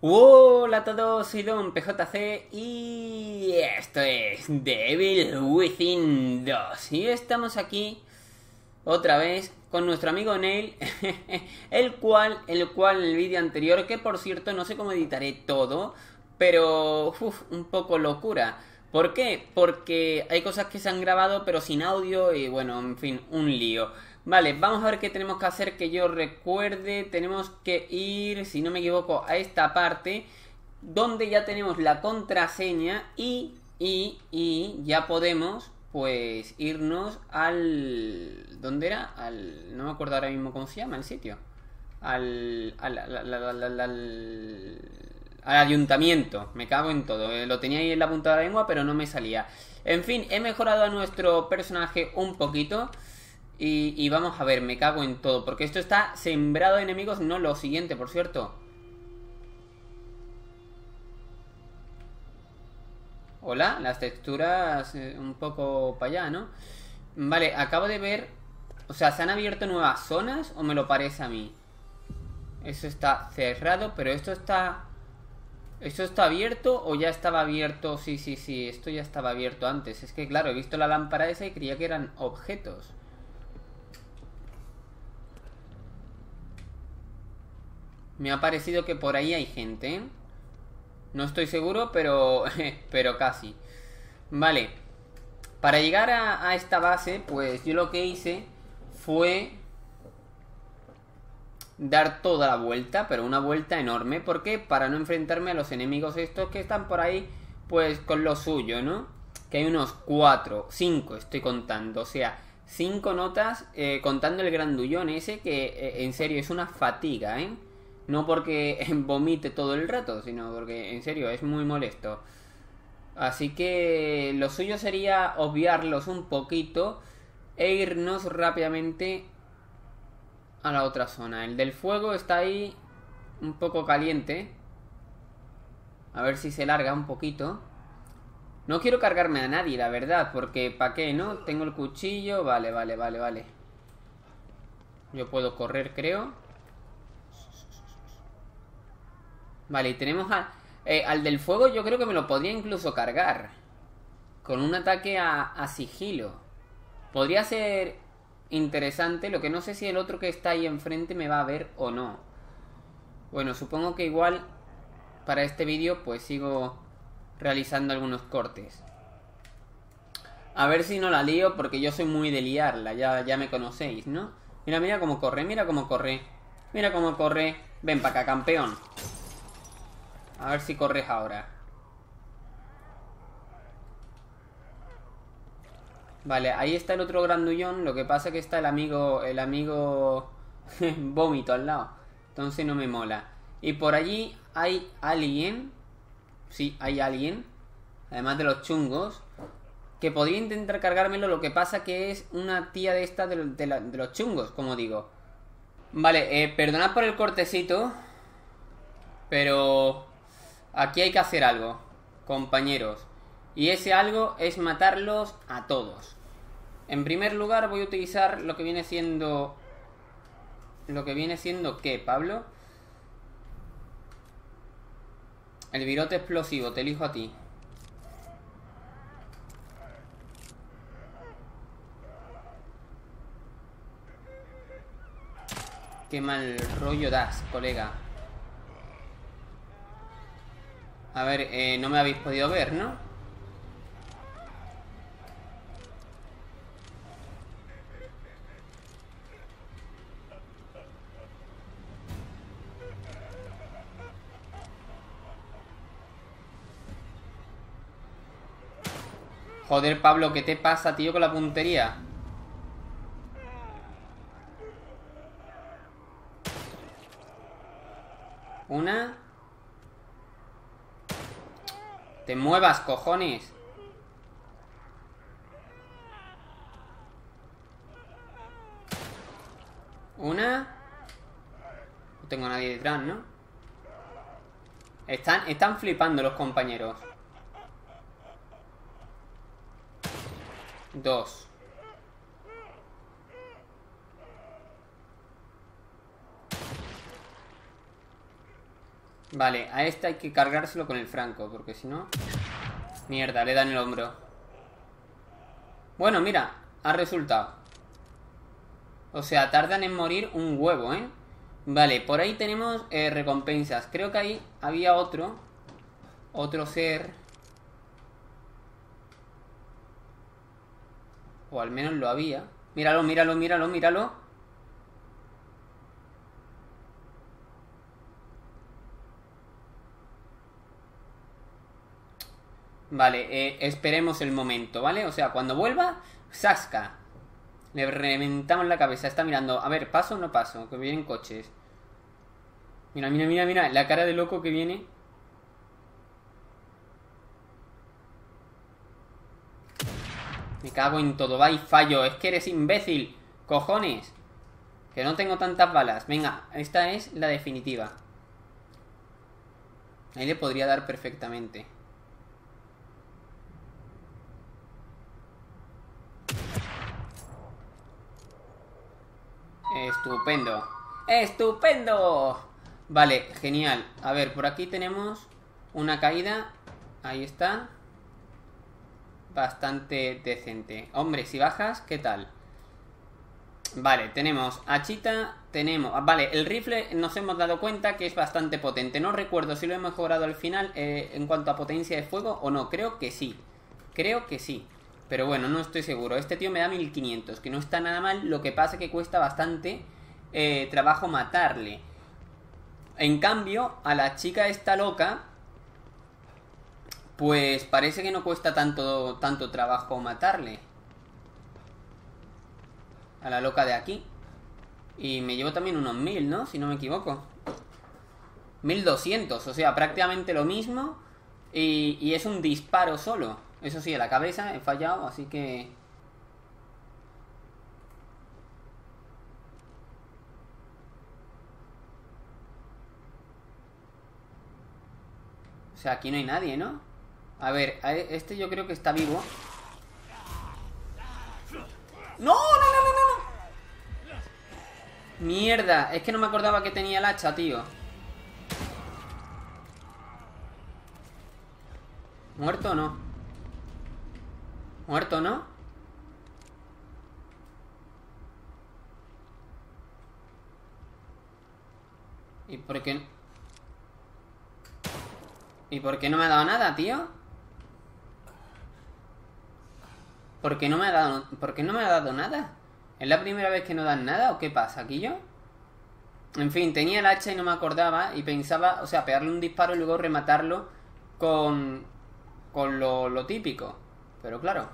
Hola a todos, soy Don PJC y esto es Devil Within 2 y estamos aquí otra vez con nuestro amigo Neil, el cual en el vídeo anterior, que por cierto no sé cómo editaré todo, pero un poco locura. ¿Por qué? Porque hay cosas que se han grabado pero sin audio y bueno, en fin, un lío. Vale, vamos a ver qué tenemos que hacer que yo recuerde. Tenemos que ir, si no me equivoco, a esta parte donde ya tenemos la contraseña y ya podemos pues irnos al... ¿Dónde era? No me acuerdo ahora mismo cómo se llama el sitio. Al ayuntamiento. Me cago en todo. Lo tenía ahí en la punta de la lengua, pero no me salía. En fin, he mejorado a nuestro personaje un poquito. Y vamos a ver, me cago en todo. Porque esto está sembrado de enemigos. No lo siguiente, por cierto. Hola, las texturas un poco para allá, ¿no? Vale, acabo de ver... O sea, ¿se han abierto nuevas zonas o me lo parece a mí? Eso está cerrado, pero esto está... ¿Esto está abierto o ya estaba abierto? Sí, esto ya estaba abierto antes. Es que claro, he visto la lámpara esa y creía que eran objetos. Me ha parecido que por ahí hay gente, ¿eh? No estoy seguro, pero pero casi. Vale. Para llegar a esta base, pues yo lo que hice fue dar toda la vuelta, pero una vuelta enorme. ¿Por qué? Para no enfrentarme a los enemigos estos que están por ahí, pues con lo suyo, ¿no? Que hay unos 4, 5 estoy contando. O sea, 5 notas contando el grandullón ese que en serio es una fatiga, ¿eh? No porque vomite todo el rato, sino porque en serio es muy molesto. Así que lo suyo sería obviarlos un poquito e irnos rápidamente a la otra zona. El del fuego está ahí un poco caliente. A ver si se larga un poquito. No quiero cargarme a nadie, la verdad, porque ¿para qué, no? Tengo el cuchillo. Vale. Yo puedo correr, creo. Vale, y tenemos al del fuego. Yo creo que me lo podría incluso cargar con un ataque a sigilo. Podría ser interesante. Lo que no sé si el otro que está ahí enfrente me va a ver o no. Bueno, supongo que igual para este vídeo pues sigo realizando algunos cortes. A ver si no la lío, porque yo soy muy de liarla. Ya me conocéis, ¿no? Mira cómo corre, mira cómo corre. Mira cómo corre. Ven para acá, campeón. A ver si corres ahora. Vale, ahí está el otro grandullón. Lo que pasa es que está el amigo vómito al lado. Entonces no me mola. Y por allí hay alguien. Sí, hay alguien. Además de los chungos. Que podría intentar cargármelo. Lo que pasa que es una tía de esta de los chungos, como digo. Vale, perdonad por el cortecito. Pero aquí hay que hacer algo, compañeros. Y ese algo es matarlos a todos. En primer lugar voy a utilizar lo que viene siendo... ¿Qué, Pablo? El virote explosivo, te elijo a ti. Qué mal rollo das, colega. A ver, no me habéis podido ver, ¿no? Joder, Pablo, ¿qué te pasa, tío, con la puntería? Una. Te muevas, cojones. Una. No tengo a nadie detrás, ¿no? Están flipando los compañeros. Dos. Vale, a este hay que cargárselo con el franco, porque si no... Mierda, le dan el hombro. Bueno, mira, ha resultado. O sea, tardan en morir un huevo, ¿eh? Vale, por ahí tenemos recompensas. Creo que ahí había otro ser. O al menos lo había. Míralo, míralo, míralo, míralo. Vale, esperemos el momento, ¿vale? O sea, cuando vuelva, ¡zasca! Le reventamos la cabeza. Está mirando. A ver, ¿paso o no paso? Que vienen coches. Mira, mira, mira, mira. La cara de loco que viene. Me cago en todo. Va y fallo. Es que eres imbécil. Cojones. Que no tengo tantas balas. Venga, esta es la definitiva. Ahí le podría dar perfectamente. Estupendo. ¡Estupendo! Vale, genial. A ver, por aquí tenemos una caída. Ahí está. Bastante decente. Hombre, si bajas, ¿qué tal? Vale, tenemos hachita. Tenemos... Vale, el rifle nos hemos dado cuenta que es bastante potente. No recuerdo si lo he mejorado al final en cuanto a potencia de fuego o no. Creo que sí. Creo que sí. Pero bueno, no estoy seguro. Este tío me da 1500, que no está nada mal. Lo que pasa es que cuesta bastante trabajo matarle. En cambio, a la chica esta loca, pues parece que no cuesta tanto trabajo matarle. A la loca de aquí. Y me llevo también unos 1000, ¿no? Si no me equivoco. 1200, o sea, prácticamente lo mismo. Y es un disparo solo. Eso sí, a la cabeza he fallado, así que... O sea, aquí no hay nadie, ¿no? A ver, este yo creo que está vivo. ¡No, no, no, no, no! Mierda, es que no me acordaba que tenía el hacha, tío. ¿Muerto o no? ¿Muerto o no? ¿Y por qué? ¿Y por qué no me ha dado nada, tío? ¿Por qué no me ha dado nada? ¿Es la primera vez que no dan nada o qué pasa aquí yo? En fin, tenía el hacha y no me acordaba y pensaba, o sea, pegarle un disparo y luego rematarlo con lo típico. Pero claro.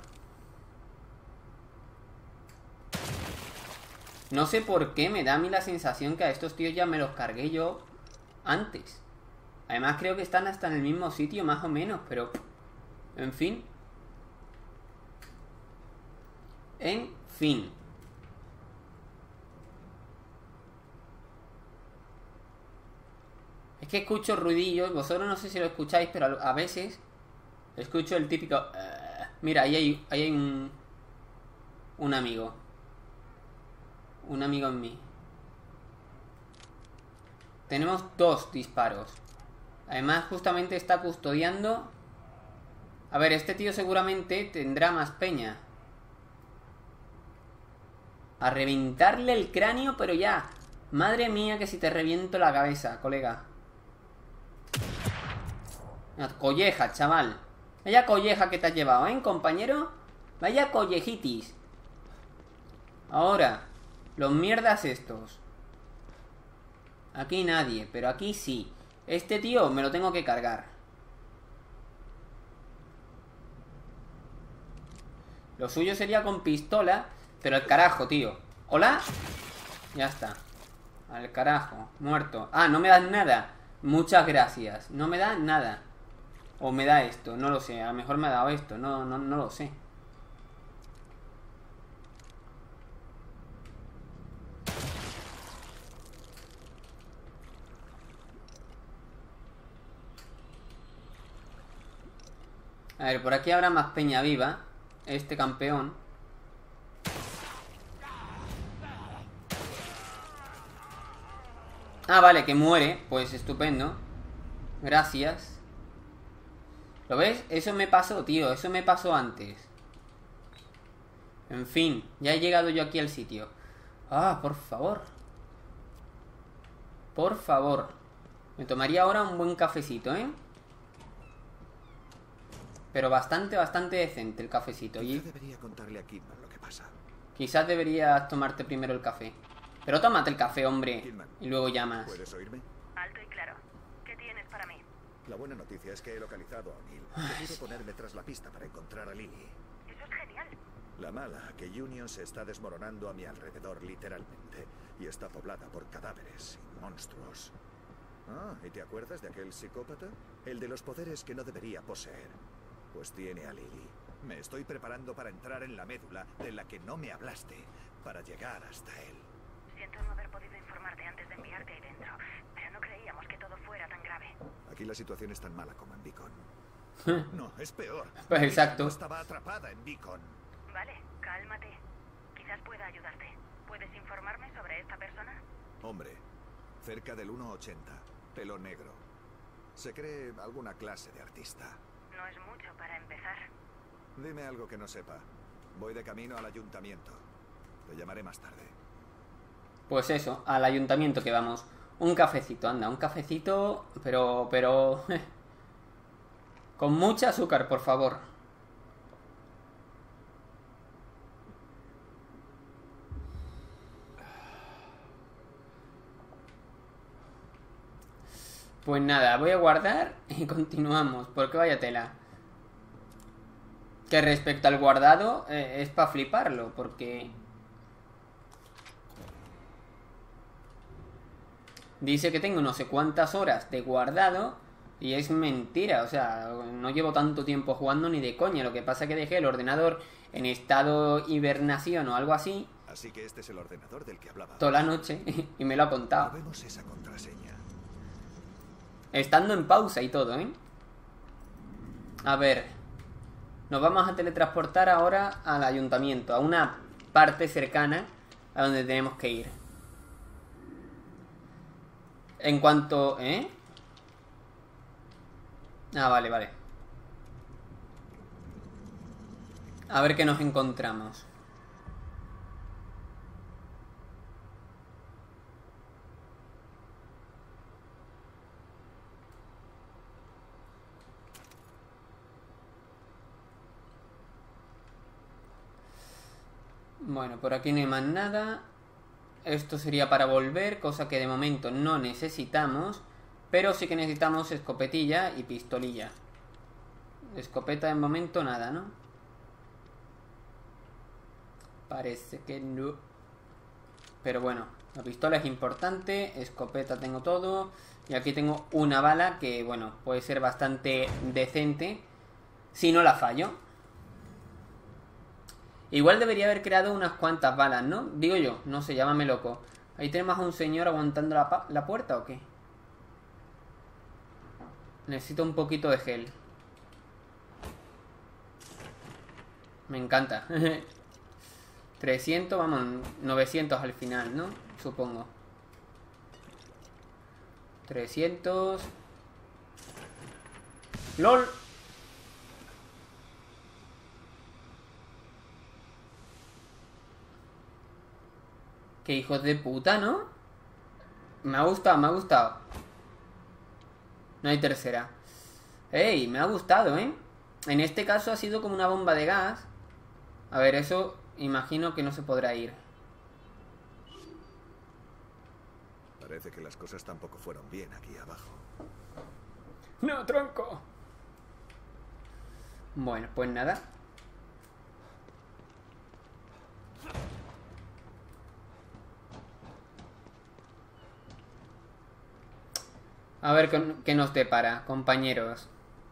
No sé por qué me da a mí la sensación que a estos tíos ya me los cargué yo antes. Además creo que están hasta en el mismo sitio más o menos, pero... En fin. En fin. Es que escucho ruidillos, vosotros no sé si lo escucháis, pero a veces escucho el típico... Mira, ahí hay un amigo. Un amigo en mí. Tenemos 2 disparos. Además, justamente está custodiando... A ver, este tío seguramente tendrá más peña. A reventarle el cráneo, pero ya. Madre mía, que si te reviento la cabeza, colega. Colleja, chaval. Vaya colleja que te has llevado, ¿eh, compañero? Vaya collejitis. Ahora, los mierdas estos. Aquí nadie, pero aquí sí. Este tío me lo tengo que cargar. Lo suyo sería con pistola, pero al carajo, tío. ¿Hola? Ya está. Al carajo, muerto. Ah, no me dan nada. Muchas gracias. No me da nada. O me da esto, no lo sé. A lo mejor me ha dado esto, no lo sé. A ver, por aquí habrá más peña viva. Este campeón. Ah, vale, que muere. Pues estupendo. Gracias. ¿Lo ves? Eso me pasó, tío. Eso me pasó antes. En fin, ya he llegado yo aquí al sitio. Ah, por favor. Por favor. Me tomaría ahora un buen cafecito, ¿eh? Pero bastante decente el cafecito. Quizá debería contarle a Kidman lo que pasa. Quizás deberías tomarte primero el café. Pero tómate el café, hombre. Kidman, Y luego llamas. ¿puedes oírme? Alto y claro. ¿Qué tienes para mí? La buena noticia es que he localizado a O'Neill. Pude ponerme tras la pista para encontrar a Lily. Eso es genial. La mala, que Union se está desmoronando a mi alrededor, literalmente. Y está poblada por cadáveres y monstruos. Ah, ¿y te acuerdas de aquel psicópata? El de los poderes que no debería poseer. Pues tiene a Lily. Me estoy preparando para entrar en la médula de la que no me hablaste, para llegar hasta él. Siento no haber podido informarte antes de enviarte ahí dentro, pero no creíamos que todo fuera tan grave. Aquí la situación es tan mala como en Beacon. No, es peor. Pues exacto. Estaba atrapada en Beacon. Vale, cálmate. Quizás pueda ayudarte. ¿Puedes informarme sobre esta persona? Hombre, cerca del 1,80, pelo negro. Se cree alguna clase de artista. No es mucho para empezar. Dime algo que no sepa. Voy de camino al ayuntamiento. Te llamaré más tarde. Pues eso, al ayuntamiento que vamos. Un cafecito, anda, un cafecito, pero... con mucha azúcar, por favor. Pues nada, voy a guardar y continuamos, porque vaya tela. Que respecto al guardado, es para fliparlo, porque... dice que tengo no sé cuántas horas de guardado y es mentira, o sea, no llevo tanto tiempo jugando ni de coña. Lo que pasa es que dejé el ordenador en estado hibernación o algo así Así que este es el ordenador del que hablaba. toda la noche y me lo ha contado. Vemos esa contraseña. Estando en pausa y todo, ¿eh? A ver, nos vamos a teletransportar ahora al ayuntamiento, a una parte cercana a donde tenemos que ir. En cuanto... ¿eh? Ah, vale, vale. A ver qué nos encontramos. Bueno, por aquí no hay más nada. Esto sería para volver, cosa que de momento no necesitamos. Pero sí que necesitamos escopetilla y pistolilla. Escopeta de momento nada, ¿no? Parece que no. Pero bueno, la pistola es importante. Escopeta tengo todo. Y aquí tengo una bala que, bueno, puede ser bastante decente si no la fallo. Igual debería haber creado unas cuantas balas, ¿no? Digo yo, no sé, llámame loco. Ahí tenemos a un señor aguantando la puerta, ¿o qué? Necesito un poquito de gel. Me encanta. 300, vamos, 900 al final, ¿no? Supongo. 300. ¡Lol! Qué hijos de puta, ¿no? Me ha gustado, me ha gustado. No hay tercera. ¡Ey! Me ha gustado, ¿eh? En este caso ha sido como una bomba de gas. A ver, eso imagino que no se podrá ir. Parece que las cosas tampoco fueron bien aquí abajo. ¡No, tronco! Bueno, pues nada. A ver qué nos depara, compañeros.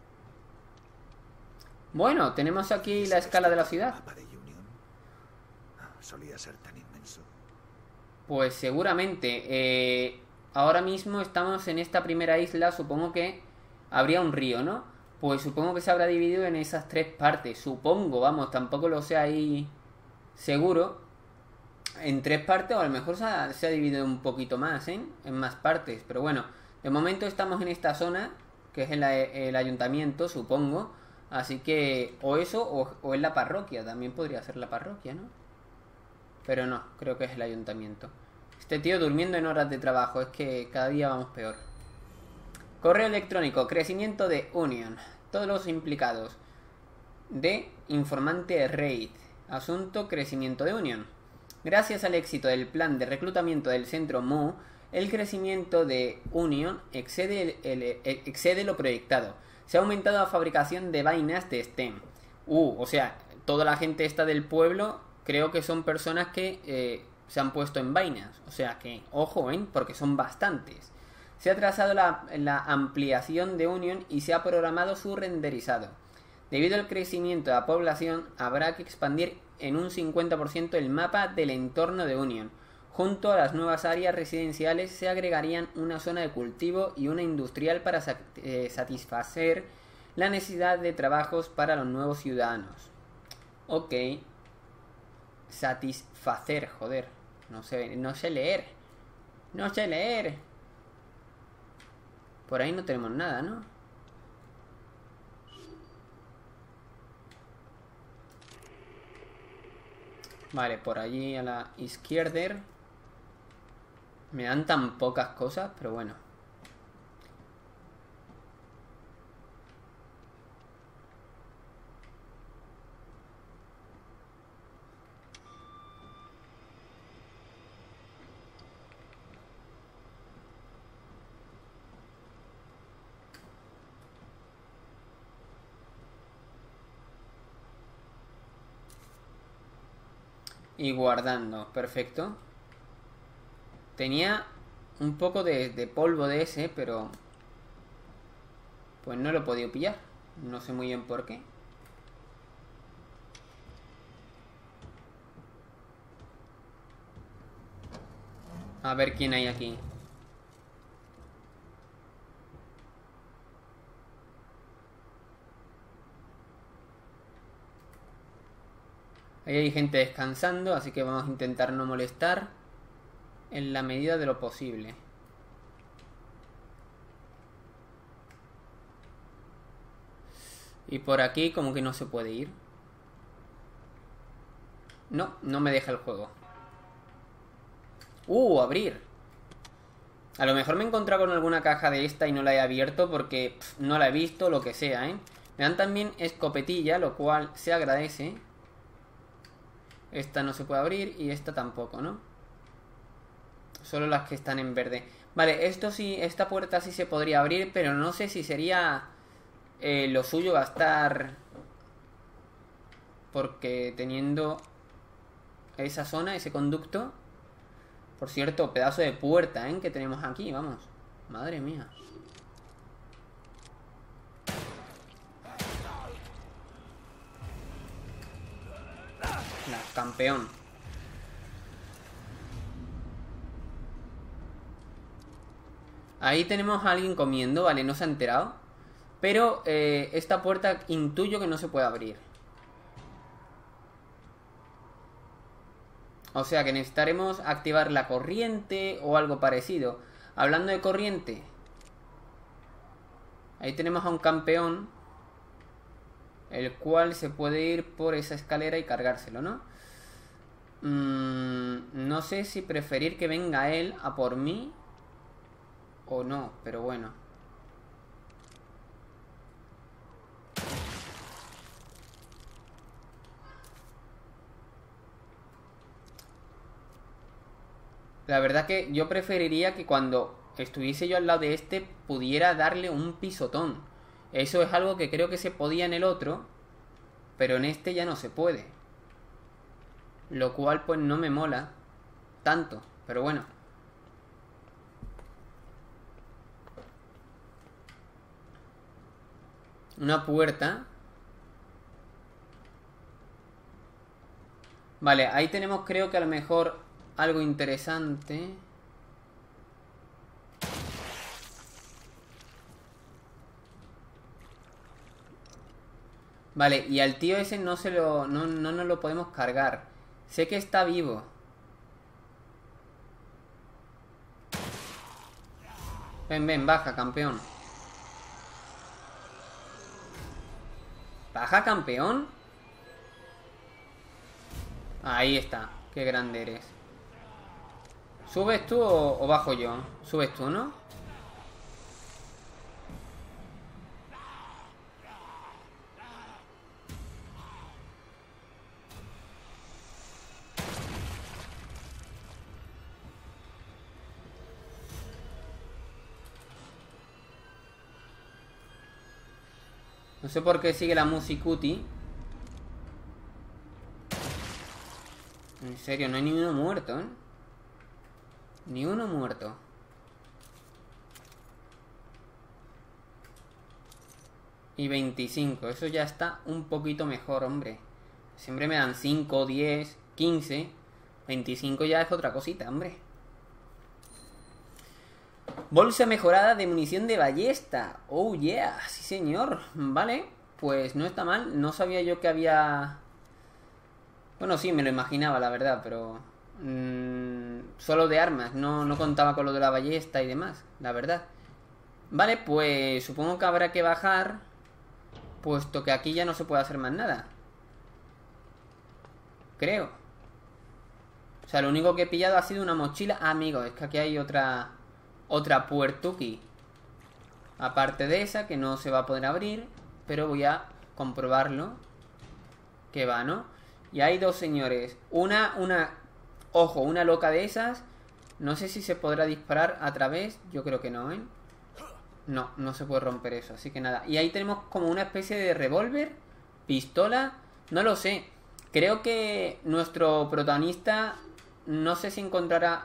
Bueno, tenemos aquí la escala de la ciudad. ¿El mapa de Union? Solía ser tan inmenso. Pues seguramente. Ahora mismo estamos en esta primera isla. Supongo que habría un río, ¿no? Pues supongo que se habrá dividido en esas tres partes. Supongo, vamos, tampoco lo sé ahí seguro. En tres partes, o a lo mejor se ha dividido un poquito más, ¿eh? En más partes. Pero bueno, de momento estamos en esta zona que es el ayuntamiento, supongo. Así que o eso o es la parroquia, también podría ser la parroquia, ¿no? Pero no, creo que es el ayuntamiento. Este tío durmiendo en horas de trabajo, es que cada día vamos peor. Correo electrónico, crecimiento de Union. Todos los implicados. De informante Raid. Asunto, crecimiento de Union. Gracias al éxito del plan de reclutamiento del centro Mu, el crecimiento de Union excede lo proyectado. Se ha aumentado la fabricación de vainas de STEM. O sea, toda la gente esta del pueblo creo que son personas que se han puesto en vainas. O sea que, ojo, porque son bastantes. Se ha trazado la ampliación de Union y se ha programado su renderizado. Debido al crecimiento de la población, habrá que expandir en un 50% el mapa del entorno de Union. Junto a las nuevas áreas residenciales se agregarían una zona de cultivo y una industrial para satisfacer la necesidad de trabajos para los nuevos ciudadanos. Ok. Satisfacer, joder. No sé leer. No sé leer. Por ahí no tenemos nada, ¿no? Vale, por allí a la izquierda. Me dan tan pocas cosas, pero bueno. Y guardando, perfecto. Tenía un poco de polvo de ese, pero pues no lo he podido pillar. No sé muy bien por qué. A ver quién hay aquí. Ahí hay gente descansando, así que vamos a intentar no molestar en la medida de lo posible. Y por aquí como que no se puede ir. No, no me deja el juego. Abrir. A lo mejor me he encontrado con alguna caja de esta y no la he abierto porque no la he visto, lo que sea, ¿eh? Me dan también escopetilla, lo cual se agradece. Esta no se puede abrir y esta tampoco, ¿no? Solo las que están en verde. Vale, esto sí, esta puerta sí se podría abrir, pero no sé si sería lo suyo gastar. Porque teniendo esa zona, ese conducto. Por cierto, pedazo de puerta, que tenemos aquí, vamos. Madre mía. Campeón. Ahí tenemos a alguien comiendo, vale, no se ha enterado. Pero esta puerta intuyo que no se puede abrir. O sea que necesitaremos activar la corriente o algo parecido. Hablando de corriente, ahí tenemos a un campeón, el cual se puede ir por esa escalera y cargárselo, ¿no? No sé si preferir que venga él a por mí o no, pero bueno. La verdad que yo preferiría que cuando estuviese yo al lado de este pudiera darle un pisotón. Eso es algo que creo que se podía en el otro, pero en este ya no se puede. Lo cual pues no me mola tanto, pero bueno. Una puerta. Vale, ahí tenemos creo que a lo mejor algo interesante. Vale, y al tío ese no nos lo podemos cargar. Sé que está vivo. Ven, ven, baja, campeón. Baja campeón. Ahí está. Qué grande eres. ¿Subes tú o bajo yo? Subes tú, ¿no? No sé por qué sigue la musicuti. En serio, no hay ni uno muerto, ¿eh? Ni uno muerto. Y 25. Eso ya está un poquito mejor, hombre. Siempre me dan 5, 10, 15. 25 ya es otra cosita, hombre. Bolsa mejorada de munición de ballesta. Oh, yeah. Sí, señor. Vale. Pues no está mal. No sabía yo que había... Bueno, sí, me lo imaginaba, la verdad, pero... solo de armas. No contaba con lo de la ballesta y demás, la verdad. Vale, pues supongo que habrá que bajar, puesto que aquí ya no se puede hacer más nada. Creo. O sea, lo único que he pillado ha sido una mochila. Ah, amigo, es que aquí hay otra puertuki. Aparte de esa, que no se va a poder abrir. Pero voy a comprobarlo. Que va, ¿no? Y hay dos señores. Ojo, una loca de esas. No sé si se podrá disparar a través. Yo creo que no, ¿eh? No se puede romper eso. Así que nada. Y ahí tenemos como una especie de revólver. Pistola. No lo sé. Creo que nuestro protagonista... No sé si encontrará...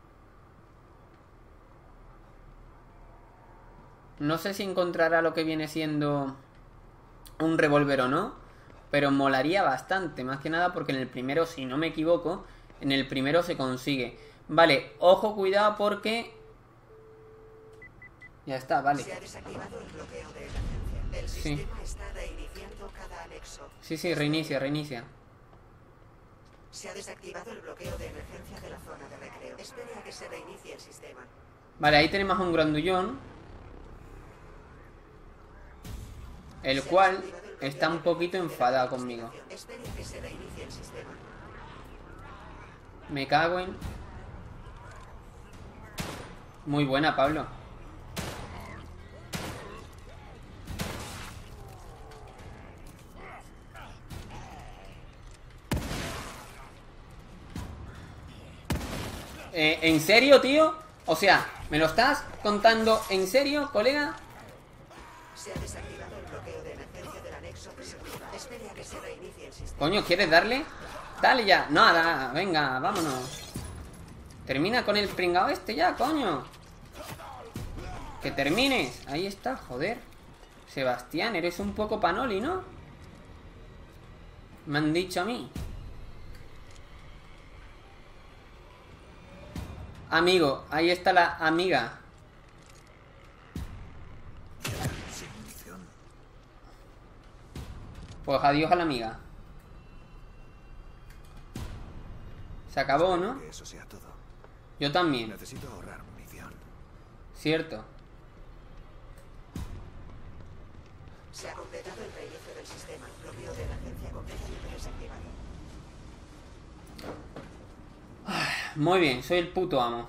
No sé si encontrará lo que viene siendo un revólver o no, pero molaría bastante, más que nada porque en el primero, si no me equivoco, en el primero se consigue. Vale, ojo, cuidado porque... Ya está, vale. Se ha desactivado el bloqueo de emergencia. El sistema está reiniciando cada anexo. Sí, reinicia. Se ha desactivado el bloqueo de emergencia de la zona de recreo. Espere a que se reinicie el sistema. Vale, ahí tenemos a un grandullón, el cual está un poquito enfadado conmigo. Espere a que se reinicie el sistema. Me cago en... Muy buena, Pablo. ¿En serio, tío? O sea, ¿me lo estás contando en serio, colega? Se ha desactivado el bloqueo de emergencia del anexo de seguridad. Espere a que se reinicie el sistema. Coño, ¿quieres darle? Dale ya. Nada, venga, vámonos. Termina con el pringao este ya, coño. Que termines. Ahí está, joder. Sebastián, eres un poco panoli, ¿no? Me han dicho a mí. Amigo, ahí está la amiga. Sin munición. Pues adiós a la amiga. Se acabó, ¿no? Que eso sea todo. Yo también. Necesito ahorrar munición. Cierto. Se ha completado el reinicio del sistema. Bloqueo de emergencia completamente desactivado. Muy bien, soy el puto amo.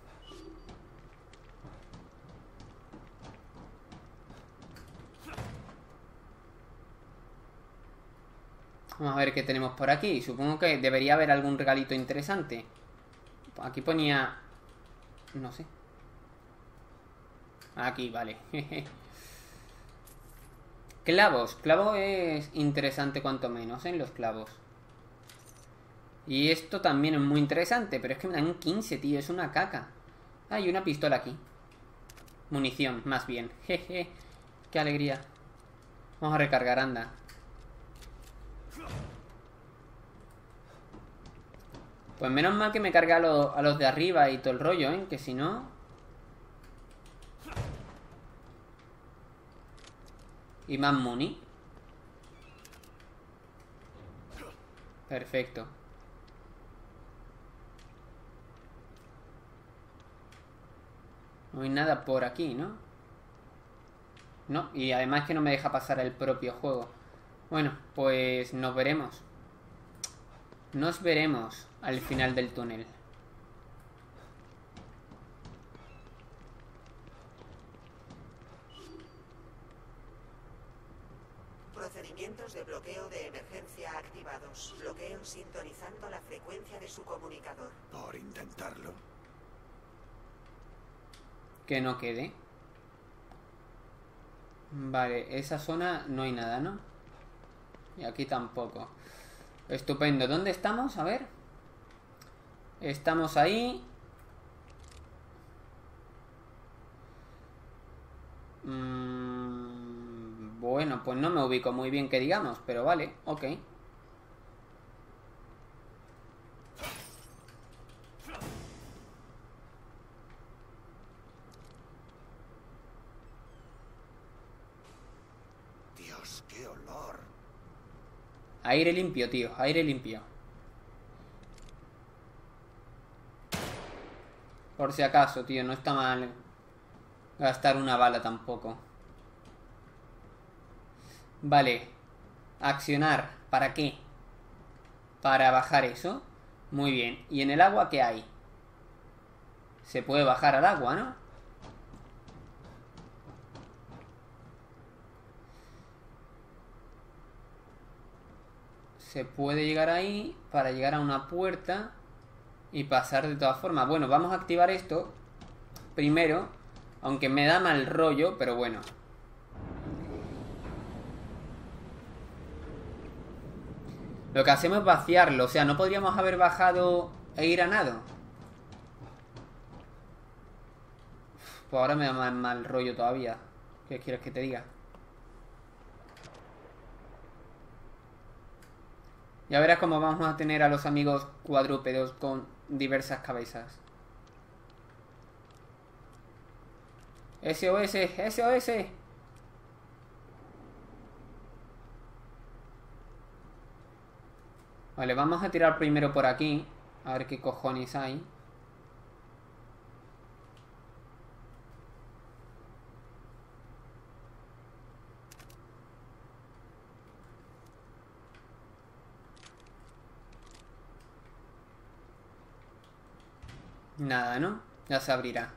Vamos a ver qué tenemos por aquí. Supongo que debería haber algún regalito interesante. Aquí ponía... No sé. Aquí, vale. Clavos. Clavo es interesante cuanto menos, en los clavos. Y esto también es muy interesante, pero es que me dan 15, tío. Es una caca. Ah, y una pistola aquí. Munición, más bien. Jeje. Qué alegría. Vamos a recargar, anda. Pues menos mal que me carga a los de arriba y todo el rollo, ¿eh? Que si no... Y más money. Perfecto. No hay nada por aquí, ¿no? No, y además que no me deja pasar el propio juego. Bueno, pues nos veremos. Nos veremos al final del túnel. Procedimientos de bloqueo de emergencia activados. Bloqueo sintonizando la frecuencia de su comunicador. Por intentarlo. Que no quede. Vale, esa zona no hay nada, ¿no? Y aquí tampoco. Estupendo. ¿Dónde estamos? A ver. Estamos ahí. Bueno, pues no me ubico muy bien que digamos, pero vale, ok. Dios, qué olor. Aire limpio, tío, aire limpio. Por si acaso, tío, no está mal gastar una bala tampoco. Vale. Accionar. ¿Para qué? Para bajar eso. Muy bien. ¿Y en el agua qué hay? Se puede bajar al agua, ¿no? Se puede llegar ahí para llegar a una puerta y pasar de todas formas. Bueno, vamos a activar esto primero, aunque me da mal rollo, pero bueno. Lo que hacemos es vaciarlo, o sea, no podríamos haber bajado e ir a nado. Pues ahora me da mal rollo todavía. ¿Qué quieres que te diga? Ya verás cómo vamos a tener a los amigos cuadrúpedos con diversas cabezas. SOS, SOS. Vale, vamos a tirar primero por aquí. A ver qué cojones hay. Nada, ¿no? Ya se abrirá.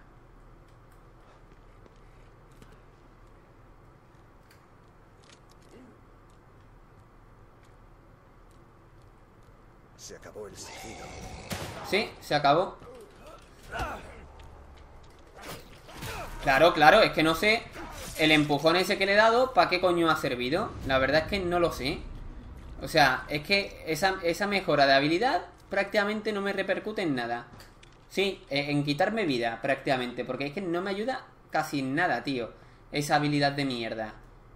Se acabó el sigilo. Sí, se acabó. Claro, claro, es que no sé el empujón ese que le he dado, ¿para qué coño ha servido? La verdad es que no lo sé. O sea, es que esa mejora de habilidad prácticamente no me repercute en nada. Sí, en quitarme vida prácticamente, porque es que no me ayuda casi en nada, tío, esa habilidad de mierda.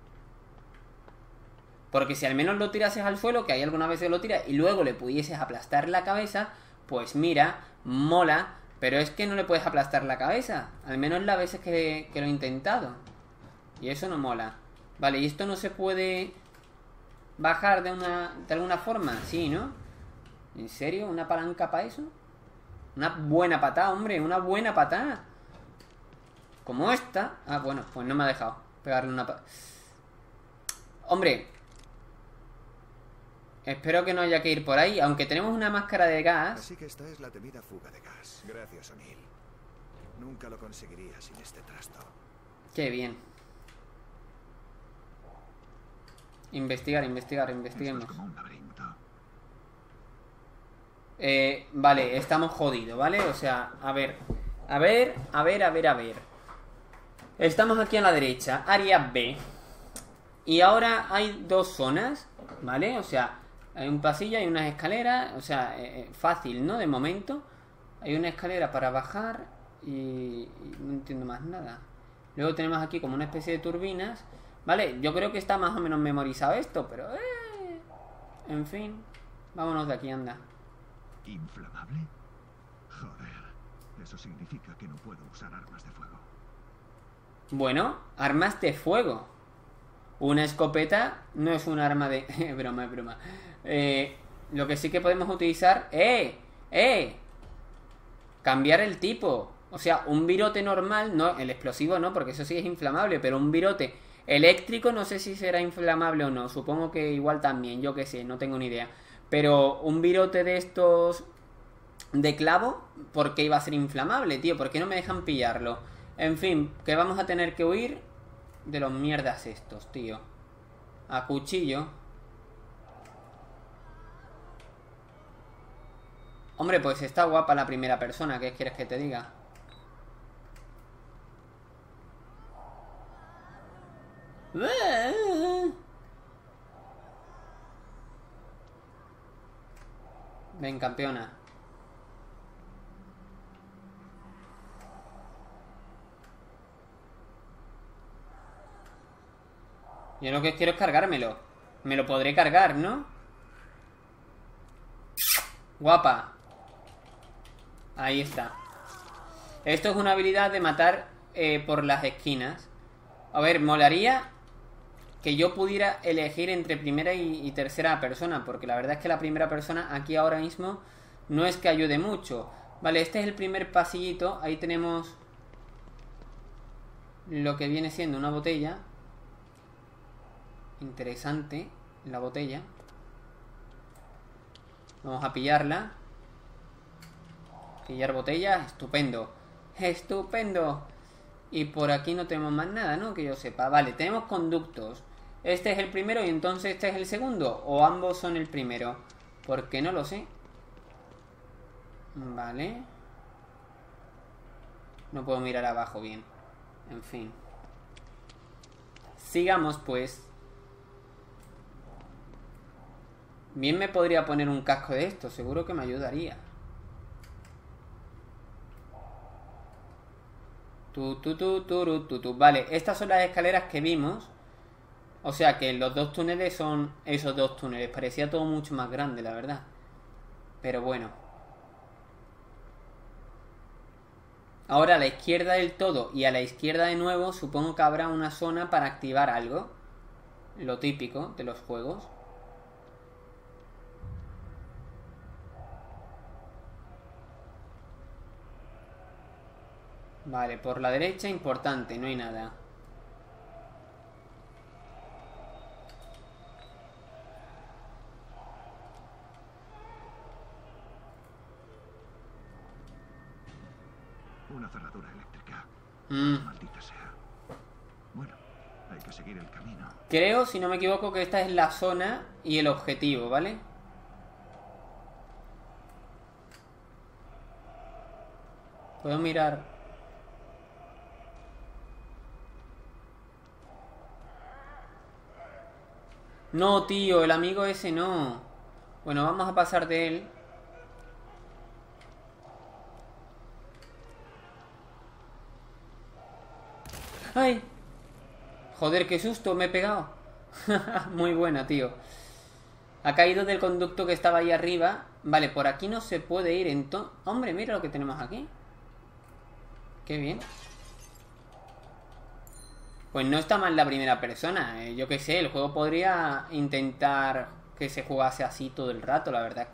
Porque si al menos lo tirases al suelo, que hay alguna vez que lo tiras, y luego le pudieses aplastar la cabeza, pues mira, mola. Pero es que no le puedes aplastar la cabeza. Al menos las veces que lo he intentado. Y eso no mola. Vale, ¿y esto no se puede bajar de alguna forma? Sí, ¿no? ¿En serio? ¿Una palanca para eso? Una buena patada, hombre, una buena patada. Como esta. Ah, bueno, pues no me ha dejado pegarle una patada. Hombre, espero que no haya que ir por ahí, aunque tenemos una máscara de gas. Así que esta es la temida fuga de gas. Gracias, O'Neill. Nunca lo conseguiría sin este trasto. Qué bien. Investigar, investiguemos. Esto es como un laberinto. Vale, estamos jodidos, ¿vale? O sea, a ver. Estamos aquí a la derecha, área B. Y ahora hay dos zonas, ¿vale? O sea, hay un pasillo, hay unas escaleras. O sea, fácil, ¿no? De momento. Hay una escalera para bajar y no entiendo más nada. Luego tenemos aquí como una especie de turbinas. Vale, yo creo que está más o menos memorizado esto, pero... en fin. Vámonos de aquí, anda. ¿Inflamable? Joder, eso significa que no puedo usar armas de fuego. Bueno, armas de fuego. Una escopeta no es un arma de... broma, es broma. Lo que sí que podemos utilizar... Cambiar el tipo. O sea, un virote normal, no, el explosivo no, porque eso sí es inflamable, pero un virote Eléctrico no sé si será inflamable o no. Supongo que igual también, yo qué sé, no tengo ni idea. Pero un virote de estos de clavo, ¿por qué iba a ser inflamable, tío? ¿Por qué no me dejan pillarlo? En fin, que vamos a tener que huir de los mierdas estos, tío. A cuchillo. Hombre, pues está guapa la primera persona. ¿Qué quieres que te diga? Ven, campeona. Yo lo que quiero es cargármelo. Me lo podré cargar, ¿no? Guapa. Ahí está. Esto es una habilidad de matar por las esquinas. A ver, molaría que yo pudiera elegir entre primera y tercera persona, porque la verdad es que la primera persona aquí ahora mismo no es que ayude mucho. Vale, este es el primer pasillito. Ahí tenemos lo que viene siendo una botella. Interesante la botella. Vamos a pillarla. Pillar botella, estupendo. Estupendo. Y por aquí no tenemos más nada, ¿no? Que yo sepa. Vale, tenemos conductos. Este es el primero y entonces este es el segundo. O ambos son el primero. Porque no lo sé. Vale. No puedo mirar abajo bien. En fin. Sigamos pues. Bien me podría poner un casco de esto. Seguro que me ayudaría. Vale, estas son las escaleras que vimos. O sea que los dos túneles son esos dos túneles. Parecía todo mucho más grande, la verdad. Pero bueno. Ahora a la izquierda del todo y a la izquierda de nuevo supongo que habrá una zona para activar algo. Lo típico de los juegos. Vale, por la derecha, importante, no hay nada. Una cerradura eléctrica. Maldita sea. Bueno, hay que seguir el camino. Creo, si no me equivoco, que esta es la zona y el objetivo, ¿vale? Puedo mirar. No, tío, el amigo ese no. Bueno, vamos a pasar de él. ¡Ay! Joder, qué susto, me he pegado. Muy buena, tío. Ha caído del conducto que estaba ahí arriba. Vale, por aquí no se puede ir entonces. Hombre, mira lo que tenemos aquí. Qué bien. Pues no está mal la primera persona. Yo qué sé, el juego podría intentar que se jugase así todo el rato. La verdad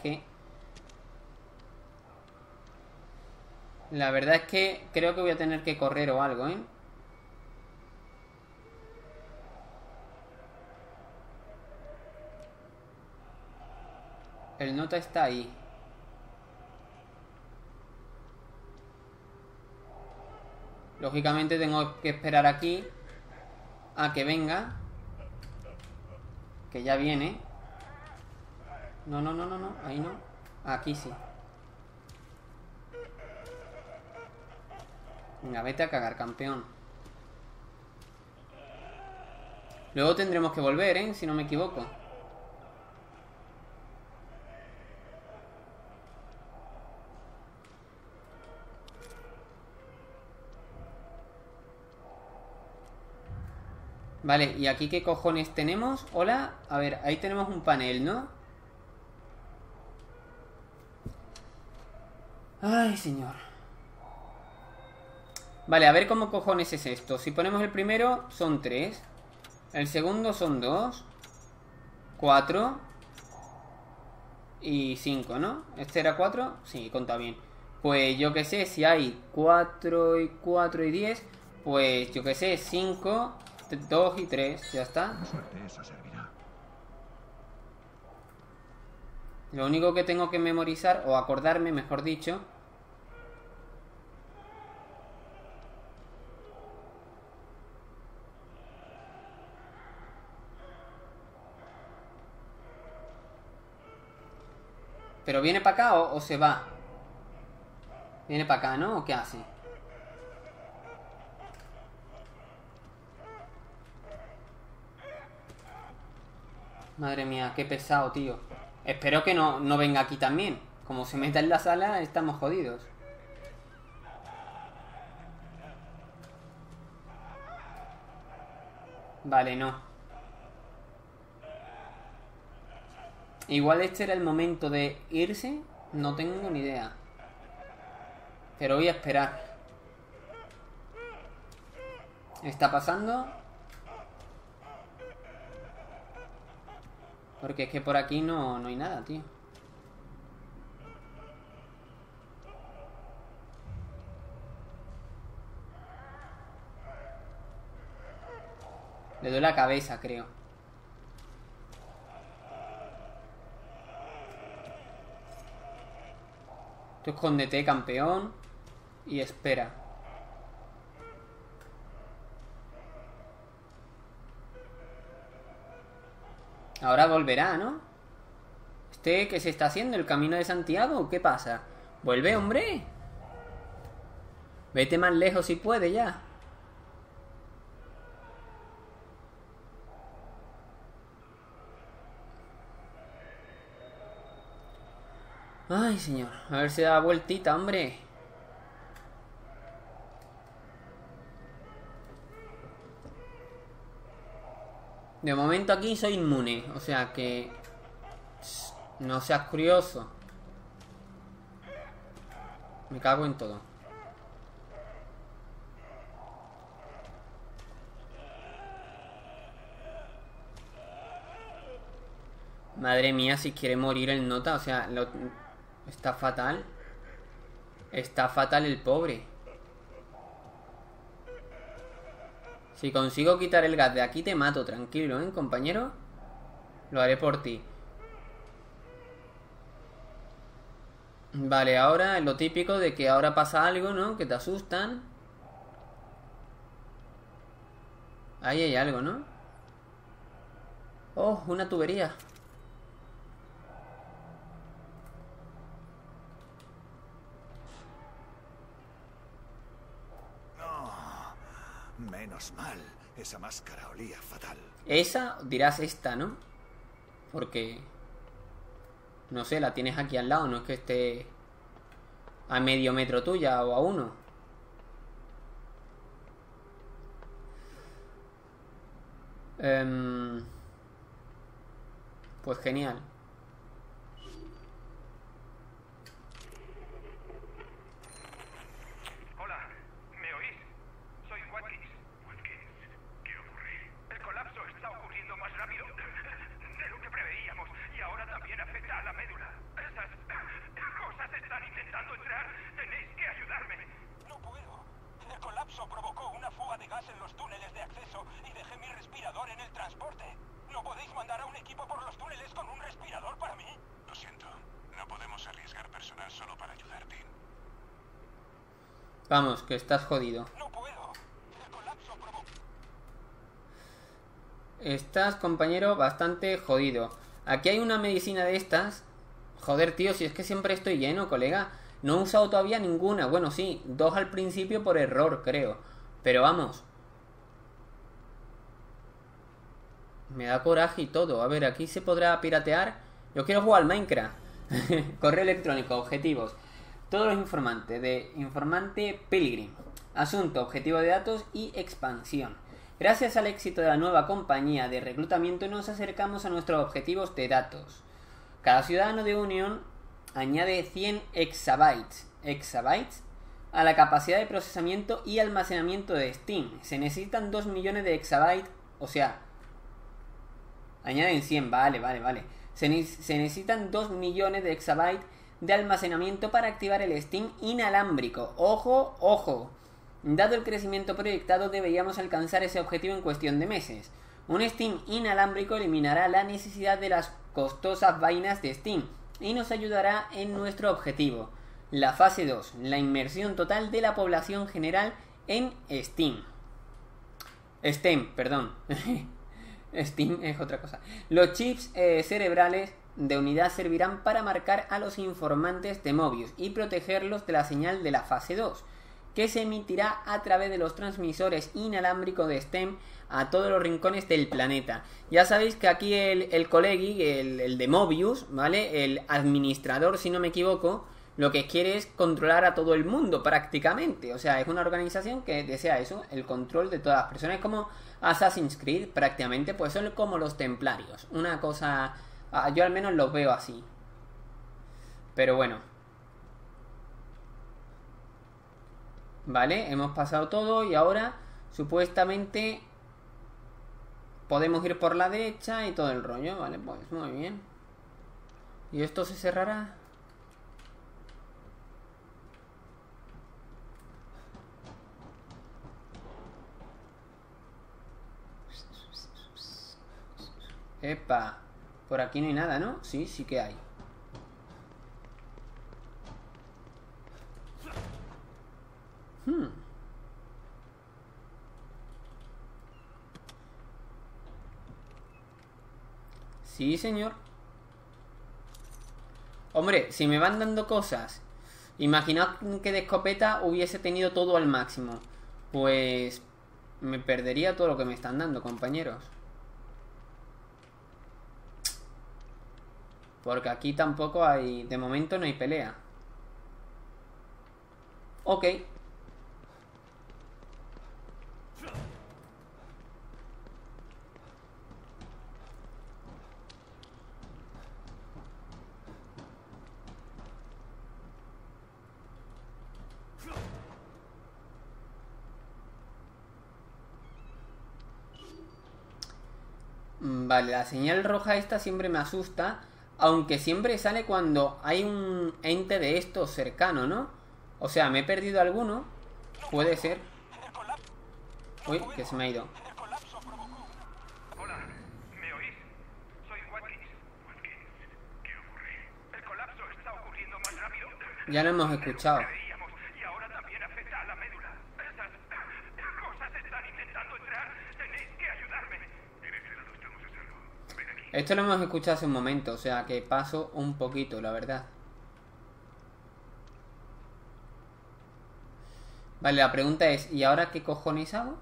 es que creo que voy a tener que correr o algo, ¿eh? El nota está ahí. Lógicamente tengo que esperar aquí a que venga. Que ya viene. No, no, no, no, no. Ahí no. Aquí sí. Venga, vete a cagar, campeón. Luego tendremos que volver, ¿eh? Si no me equivoco. Vale, ¿y aquí qué cojones tenemos? Hola, a ver, ahí tenemos un panel, ¿no? Ay, señor. Vale, a ver cómo cojones es esto. Si ponemos el primero, son 3. El segundo son 2. 4. Y 5, ¿no? ¿Este era 4? Sí, conta bien. Pues yo qué sé, si hay 4 y 4 y 10, pues yo qué sé, 5... 2 y 3, ya está. Con suerte eso servirá. Lo único que tengo que memorizar, o acordarme, mejor dicho, ¿pero viene para acá o se va? Viene para acá, ¿no? ¿O qué hace? Madre mía, qué pesado, tío. Espero que no venga aquí también. Como se meta en la sala, estamos jodidos. Vale, no. Igual este era el momento de irse. No tengo ni idea. Pero voy a esperar. ¿Está pasando? Porque es que por aquí no hay nada, tío. Le doy la cabeza, creo. Tú escóndete, campeón. Y espera. Ahora volverá, ¿no? ¿Qué se está haciendo? ¿El camino de Santiago? ¿Qué pasa? ¡Vuelve, hombre! Vete más lejos si puede ya. Ay, señor. A ver si da vueltita, hombre. De momento aquí soy inmune. O sea que... no seas curioso. Me cago en todo. Madre mía, si quiere morir el nota. O sea, está fatal. Está fatal el pobre. Si consigo quitar el gas de aquí te mato, tranquilo, ¿eh, compañero? Lo haré por ti. Vale, ahora es lo típico de que ahora pasa algo, ¿no? Que te asustan. Ahí hay algo, ¿no? Oh, una tubería. Menos mal, esa máscara olía fatal. Esa, dirás esta, ¿no? Porque... no sé, la tienes aquí al lado, no es que esté a medio metro tuya o a uno. Pues genial. Vamos, que estás jodido. No puedo. El colapso provocó. Estás, compañero, bastante jodido. Aquí hay una medicina de estas. Joder, tío, si es que siempre estoy lleno, colega. No he usado todavía ninguna. Bueno, sí, 2 al principio por error, creo. Pero vamos. Me da coraje y todo. A ver, aquí se podrá piratear. Yo quiero jugar al Minecraft. Correo electrónico, objetivos. Todos los informantes de Informante Pilgrim. Asunto, objetivo de datos y expansión. Gracias al éxito de la nueva compañía de reclutamiento nos acercamos a nuestros objetivos de datos. Cada ciudadano de Unión añade 100 exabytes a la capacidad de procesamiento y almacenamiento de Steam. Se necesitan 2 millones de exabytes, o sea, añaden 100, vale. Se necesitan 2 millones de exabytes de almacenamiento para activar el Steam inalámbrico. Ojo, ojo. Dado el crecimiento proyectado, deberíamos alcanzar ese objetivo en cuestión de meses. Un Steam inalámbrico eliminará la necesidad de las costosas vainas de Steam y nos ayudará en nuestro objetivo. La fase 2, la inmersión total de la población general en STEM, perdón. Steam es otra cosa. Los chips cerebrales de unidad servirán para marcar a los informantes de Mobius y protegerlos de la señal de la fase 2, que se emitirá a través de los transmisores inalámbricos de STEM a todos los rincones del planeta. Ya sabéis que aquí el colegui, el de Mobius, ¿vale? El administrador, si no me equivoco, lo que quiere es controlar a todo el mundo prácticamente. O sea, es una organización que desea eso, el control de todas las personas. Es como Assassin's Creed prácticamente, pues son como los templarios. Una cosa, yo al menos los veo así. Pero bueno. Vale, hemos pasado todo y ahora supuestamente podemos ir por la derecha y todo el rollo. Vale, pues muy bien. ¿Y esto se cerrará? Epa, por aquí no hay nada, ¿no? Sí, sí que hay. Sí, señor. Hombre, si me van dando cosas, imaginad que de escopeta hubiese tenido todo al máximo. Pues me perdería todo lo que me están dando, compañeros. Porque aquí tampoco hay... De momento no hay pelea. Ok. Vale, la señal roja esta siempre me asusta. Aunque siempre sale cuando hay un ente de estos cercano, ¿no? O sea, ¿me he perdido alguno? Puede ser. Uy, que se me ha ido. Hola, ¿me oís? Soy Watkins. Watkins, ¿qué ocurre? El colapso está ocurriendo más rápido. Ya lo hemos escuchado. Y ahora también afecta a la médula. Esas cosas están intentando entrar. Tenéis que ayudarme. En ese lado estamos a salvo. Ven aquí. Esto lo hemos escuchado hace un momento, o sea que paso un poquito, la verdad. Vale, la pregunta es, ¿y ahora qué cojones hago?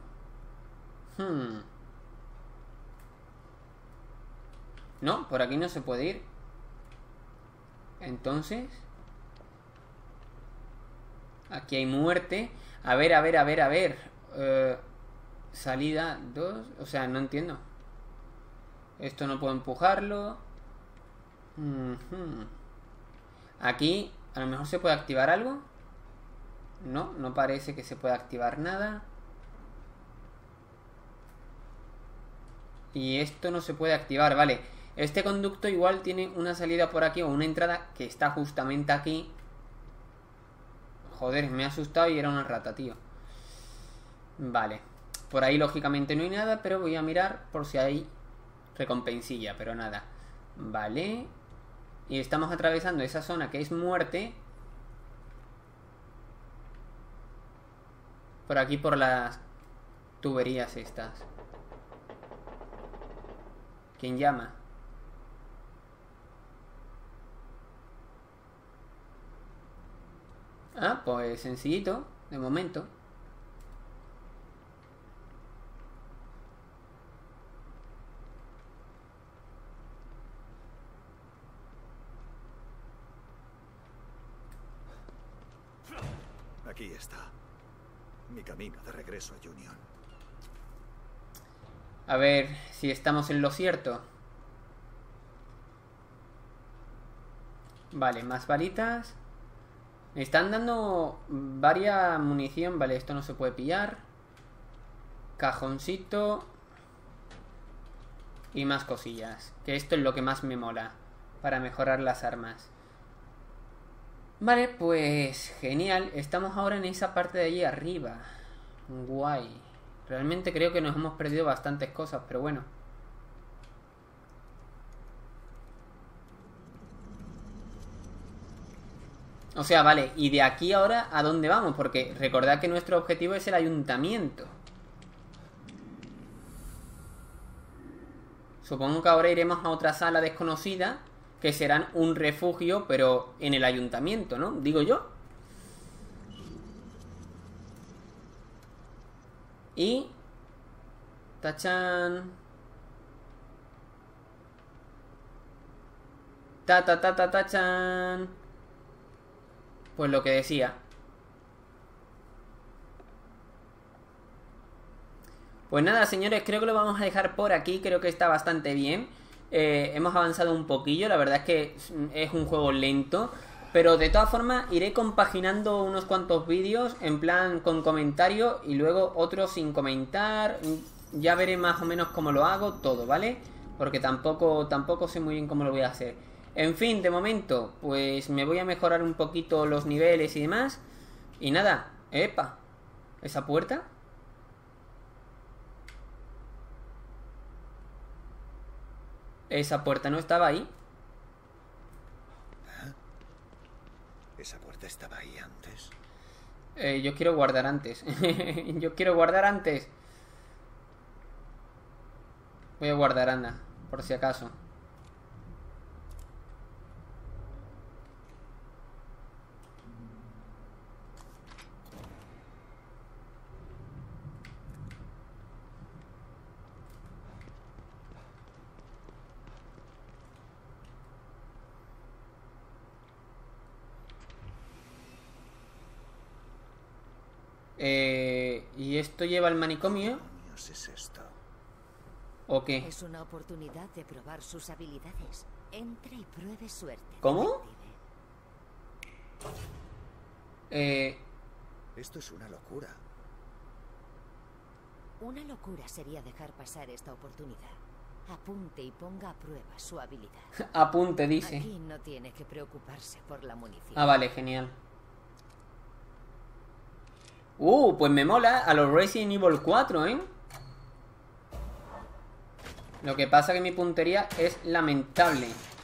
No, por aquí no se puede ir. Entonces... Aquí hay muerte. A ver, a ver, a ver, a ver. Salida 2. O sea, no entiendo. Esto no puedo empujarlo. Aquí a lo mejor se puede activar algo. No, no parece que se pueda activar nada. Y esto no se puede activar, vale. Este conducto igual tiene una salida por aquí o una entrada que está justamente aquí. Joder, me ha asustado y era una rata, tío. Vale. Por ahí lógicamente no hay nada, pero voy a mirar por si hay recompensilla, pero nada. Vale. Y estamos atravesando esa zona que es muerte. Por aquí, por las tuberías estas. ¿Quién llama? Ah, pues sencillito, de momento. Aquí está. Mi camino de regreso a Union. A ver si estamos en lo cierto. Vale, más balitas. Me están dando varias munición. Vale, esto no se puede pillar. Cajoncito. Y más cosillas. Que esto es lo que más me mola. Para mejorar las armas. Vale, pues genial. Estamos ahora en esa parte de allí arriba. Guay. Realmente creo que nos hemos perdido bastantes cosas, pero bueno. O sea, vale, y de aquí ahora, ¿a dónde vamos? Porque recordad que nuestro objetivo es el ayuntamiento. Supongo que ahora iremos a otra sala desconocida, que serán un refugio, pero en el ayuntamiento, ¿no? Digo yo. Y... ¡tachán! ¡Tachán! Pues lo que decía. Pues nada, señores, creo que lo vamos a dejar por aquí. Creo que está bastante bien. Hemos avanzado un poquillo. La verdad es que es un juego lento. Pero de todas formas iré compaginando unos cuantos vídeos en plan con comentario y luego otros sin comentar. Ya veré más o menos cómo lo hago todo, ¿vale? Porque tampoco sé muy bien cómo lo voy a hacer. En fin, de momento, pues me voy a mejorar un poquito los niveles y demás. Y nada, ¡epa! ¿Esa puerta? Esa puerta no estaba ahí. ¿Esa puerta estaba ahí antes? Yo quiero guardar antes. Yo quiero guardar antes. Voy a guardar, anda, por si acaso. ¿Y esto lleva al manicomio? ¿Qué demonios es esto? ¿O qué? Es una oportunidad de probar sus habilidades. Entre y pruebe suerte. ¿Cómo? Esto es una locura. Una locura sería dejar pasar esta oportunidad. Apunte y ponga a prueba su habilidad. Apunte, dice. Aquí no tiene que preocuparse por la munición. Ah, vale, genial. Pues me mola a los Resident Evil 4, ¿eh? Lo que pasa que mi puntería es lamentable.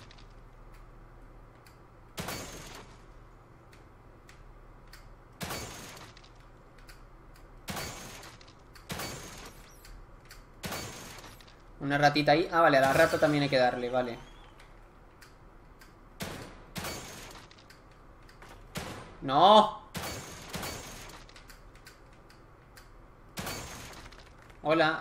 Una ratita ahí. Ah, vale, a la rata también hay que darle, vale. ¡No! Hola.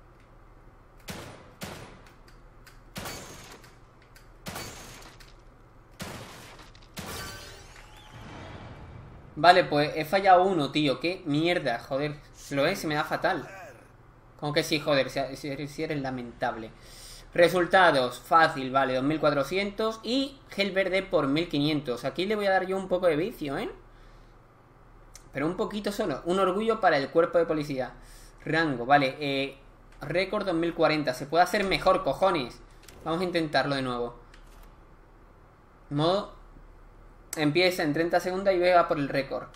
Vale, pues he fallado uno, tío. Qué mierda, joder. Lo es, se me da fatal. Como que sí, joder, si eres lamentable. Resultados, fácil, vale, 2400. Y gel verde por 1500. Aquí le voy a dar yo un poco de vicio, ¿eh? Pero un poquito solo. Un orgullo para el cuerpo de policía. Rango, vale, récord 2040. Se puede hacer mejor, cojones. Vamos a intentarlo de nuevo. Modo. Empieza en 30 segundos y va por el récord.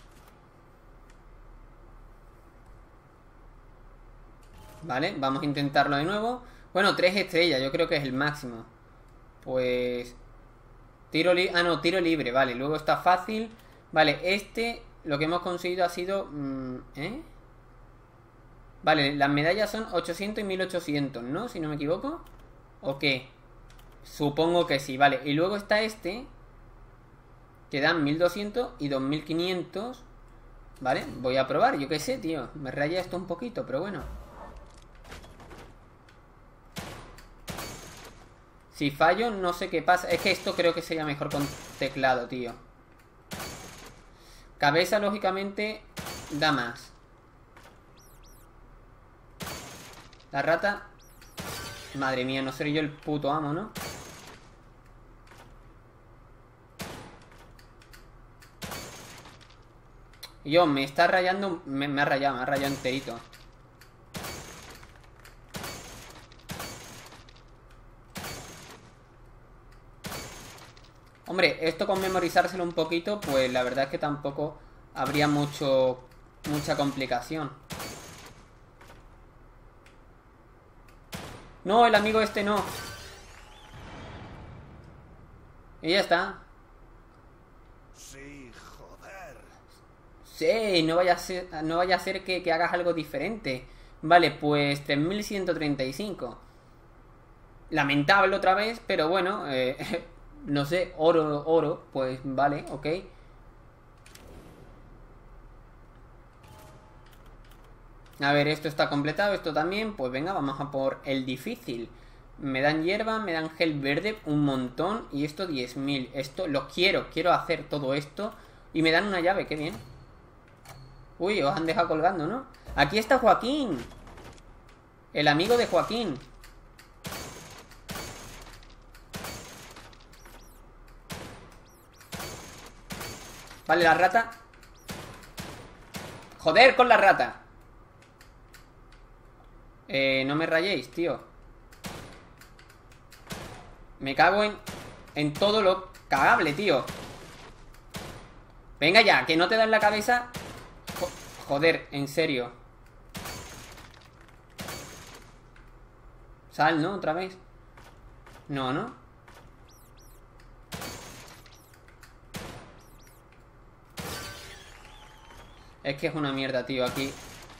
Vale, vamos a intentarlo de nuevo. Bueno, 3 estrellas, yo creo que es el máximo. Pues... tiro libre. Ah, no, tiro libre, vale. Luego está fácil. Vale, lo que hemos conseguido ha sido... Vale, las medallas son 800 y 1800, ¿no? Si no me equivoco. ¿O qué? Supongo que sí, vale. Y luego está que dan 1200 y 2500. Vale, voy a probar, yo qué sé, tío. Me raya esto un poquito, pero bueno. Si fallo, no sé qué pasa. Es que esto creo que sería mejor con teclado, tío. Cabeza, lógicamente, da más. La rata. Madre mía, no seré yo el puto amo, ¿no? Yo, me está rayando. Me ha rayado enterito. Hombre, esto con memorizárselo un poquito, pues la verdad es que tampoco habría mucha complicación. No, el amigo este no. Y ya está. Sí, joder. Sí, no vaya a ser que hagas algo diferente. Vale, pues 3135. Lamentable otra vez, pero bueno, no sé, oro, pues vale, ok. A ver, esto está completado, esto también, pues venga, vamos a por el difícil. Me dan hierba, me dan gel verde, un montón, y esto 10.000. Esto lo quiero hacer todo esto. Y me dan una llave, qué bien. Uy, os han dejado colgando, ¿no? Aquí está Joaquín. El amigo de Joaquín. Vale, la rata. Joder con la rata. No me rayéis, tío. Me cago en todo lo cagable, tío. Venga ya, que no te dan la cabeza. Joder, en serio. Sal, ¿no? Otra vez. No, ¿no? Es que es una mierda, tío, aquí.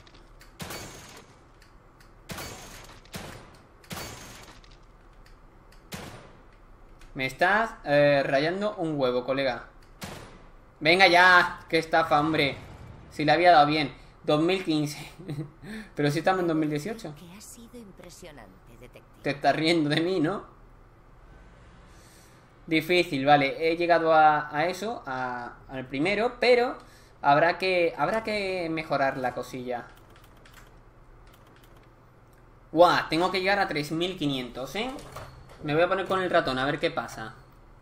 Me estás rayando un huevo, colega. Venga ya, qué estafa, hombre. Si le había dado bien. 2015. Pero si estamos en 2018. Que ha sido impresionante, detective. Te estás riendo de mí, ¿no? Difícil, vale. He llegado a eso, al primero, pero habrá que mejorar la cosilla. Guau, tengo que llegar a 3500, ¿eh? Me voy a poner con el ratón a ver qué pasa.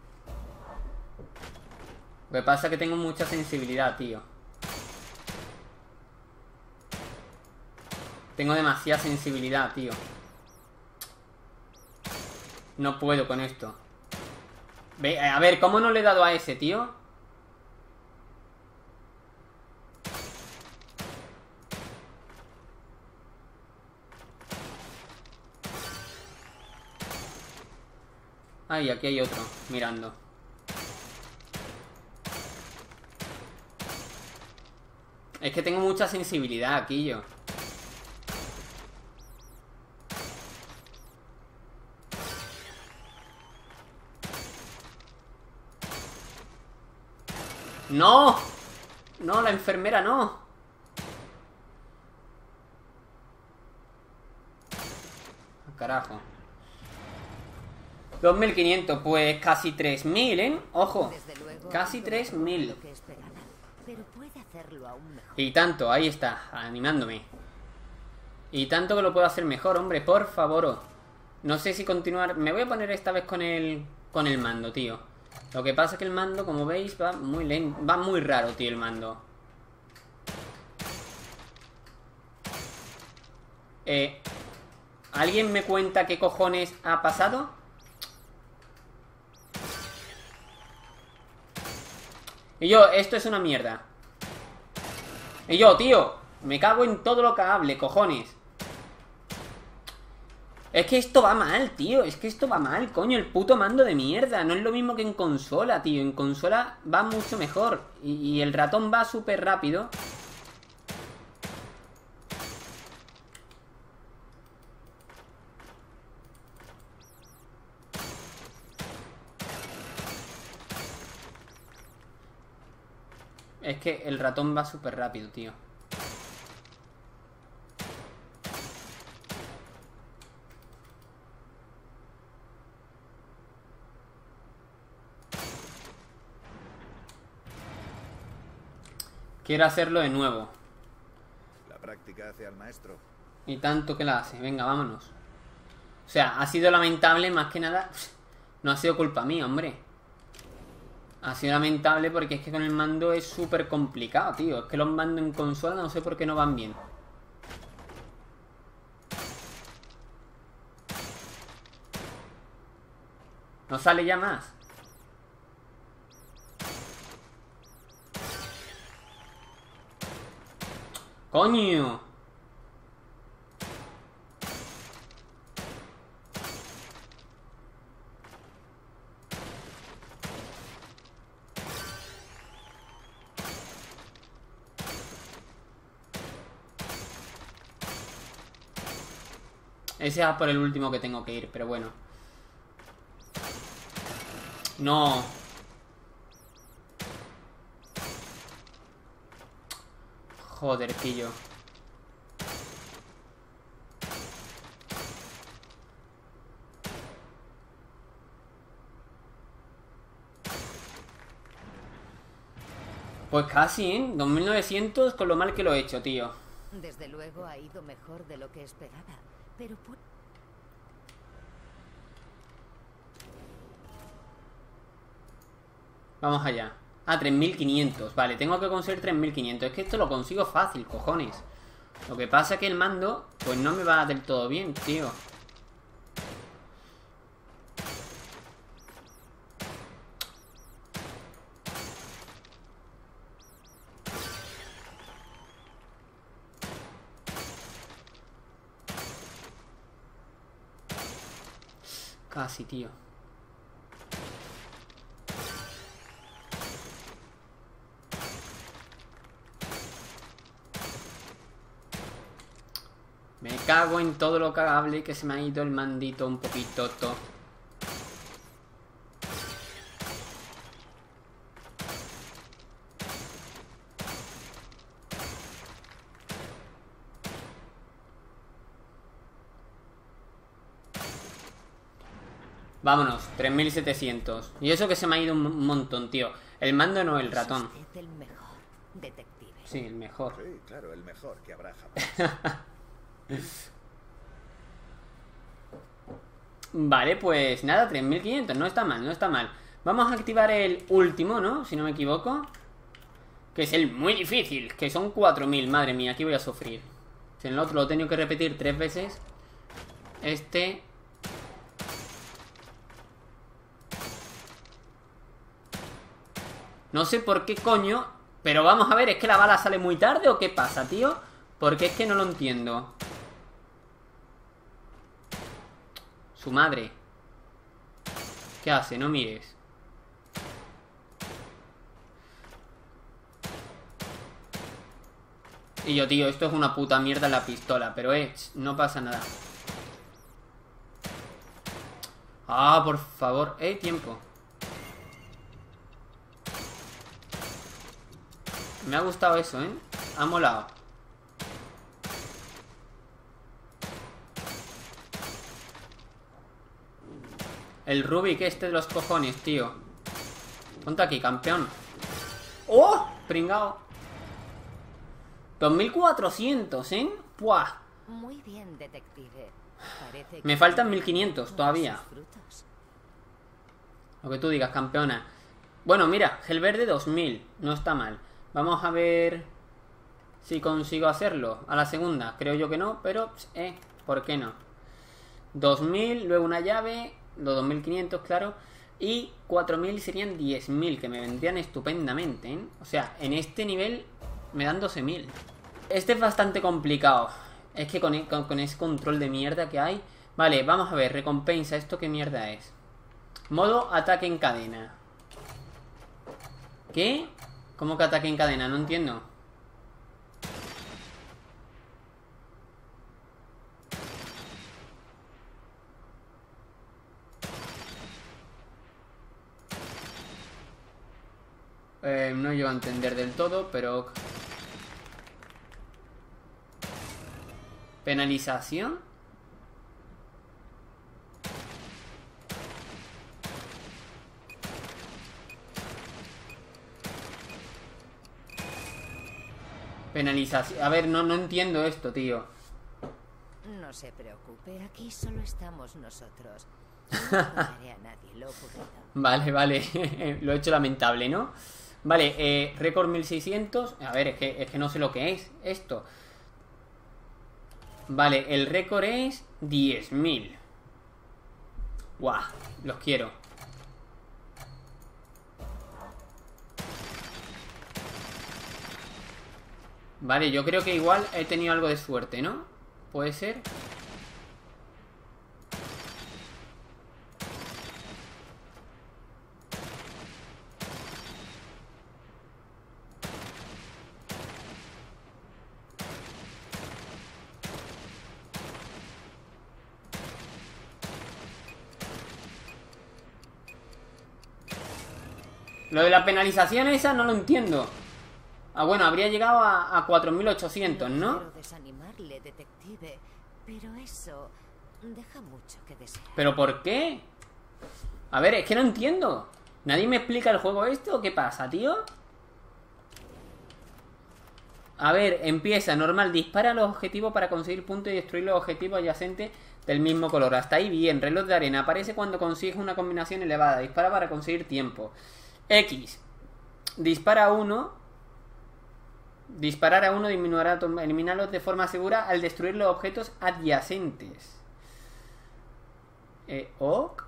Lo que pasa es que tengo mucha sensibilidad, tío. Tengo demasiada sensibilidad, tío. No puedo con esto. A ver, ¿cómo no le he dado a ese, tío? Ay, aquí hay otro, mirando. Es que tengo mucha sensibilidad aquí yo. ¡No! No, la enfermera no. Carajo. 2500, pues casi 3000, ¿eh? Ojo, Desde luego, casi no es 3000. lo que esperaba, pero puede hacerlo aún mejor. Y tanto, ahí está, animándome. Y tanto que lo puedo hacer mejor, hombre, por favor. No sé si continuar. Me voy a poner esta vez con el mando, tío. Lo que pasa es que el mando, como veis, va muy lento. Va muy raro, tío, el mando. ¿Alguien me cuenta qué cojones ha pasado? Y yo, esto es una mierda. Y yo, tío, me cago en todo lo cagable, cojones. Es que esto va mal, tío. Es que esto va mal, coño. El puto mando de mierda. No es lo mismo que en consola, tío. En consola va mucho mejor. Y el ratón va súper rápido. Es que el ratón va súper rápido, tío. Quiero hacerlo de nuevo. La práctica hace al maestro. Y tanto que la hace. Venga, vámonos. O sea, ha sido lamentable más que nada. No ha sido culpa mía, hombre. Ha sido lamentable porque es que con el mando es súper complicado, tío. Es que los mandos en consola no sé por qué no van bien. No sale ya más. ¡Coño! Ese es por el último que tengo que ir, pero bueno. No. Joder, pillo. Pues casi, ¿eh? 2900 con lo mal que lo he hecho, tío. Desde luego ha ido mejor de lo que esperaba, pero Vamos allá. Ah, 3500. Vale, tengo que conseguir 3500. Es que esto lo consigo fácil, cojones. Lo que pasa es que el mando, pues no me va del todo bien, tío. Casi, tío. Me cago en todo lo cagable que se me ha ido el mandito un poquito todo. Vámonos, 3700. Y eso que se me ha ido un montón, tío. El mando no, el ratón. es usted el mejor detective. Sí, el mejor. Sí, claro, el mejor que habrá jamás. Vale, pues nada, 3500. No está mal, no está mal. Vamos a activar el último, ¿no? Si no me equivoco. Que es el muy difícil. Que son 4000. Madre mía, aquí voy a sufrir. Si en el otro lo he tenido que repetir 3 veces. Este... No sé por qué coño, pero vamos a ver, ¿es que la bala sale muy tarde o qué pasa, tío? Porque es que no lo entiendo. Su madre. ¿Qué hace? No mires. Y yo, tío, esto es una puta mierda la pistola, pero no pasa nada. Ah, por favor, tiempo. Me ha gustado eso, ¿eh? Ha molado. El Rubik este de los cojones, tío. Ponte aquí, campeón. ¡Oh! Pringao. 2400, ¿eh? ¡Puah! Muy bien, detective. Parece Me que faltan 1500 todavía. sus frutos. Lo que tú digas, campeona. Bueno, mira, gel verde 2000. No está mal. Vamos a ver si consigo hacerlo a la segunda. Creo yo que no, pero ¿por qué no? 2000, luego una llave, los 2500, claro. Y 4000 serían 10.000, que me vendrían estupendamente, ¿eh? O sea, en este nivel me dan 12.000. Este es bastante complicado. Es que con ese control de mierda que hay. Vale, vamos a ver, recompensa. ¿Esto qué mierda es? Modo ataque en cadena. ¿Qué? ¿Cómo que ataque en cadena? No entiendo. No llego a entender del todo, pero... ¿Penalización? Penalización. A ver, no entiendo esto, tío. No se preocupe, aquí solo estamos nosotros. No contaré a nadie lo ocurrido. Vale, vale. Lo he hecho lamentable, ¿no? Vale, récord 1600. A ver, es que no sé lo que es esto. Vale, el récord es 10.000. Guau, los quiero. Vale, yo creo que igual he tenido algo de suerte, ¿no? ¿Puede ser? Lo de la penalización esa no lo entiendo. Ah, bueno, habría llegado a 4.800, ¿no? Quiero desanimarle, detective, pero eso deja mucho que desear. ¿Pero por qué? A ver, es que no entiendo. ¿Nadie me explica el juego esto o qué pasa, tío? A ver, empieza, normal, dispara a los objetivos para conseguir puntos y destruir los objetivos adyacentes del mismo color. Hasta ahí bien, reloj de arena, aparece cuando consigues una combinación elevada. Dispara para conseguir tiempo. X, dispara a uno. Disparar a uno disminuirá, eliminarlos de forma segura al destruir los objetos adyacentes. Ok.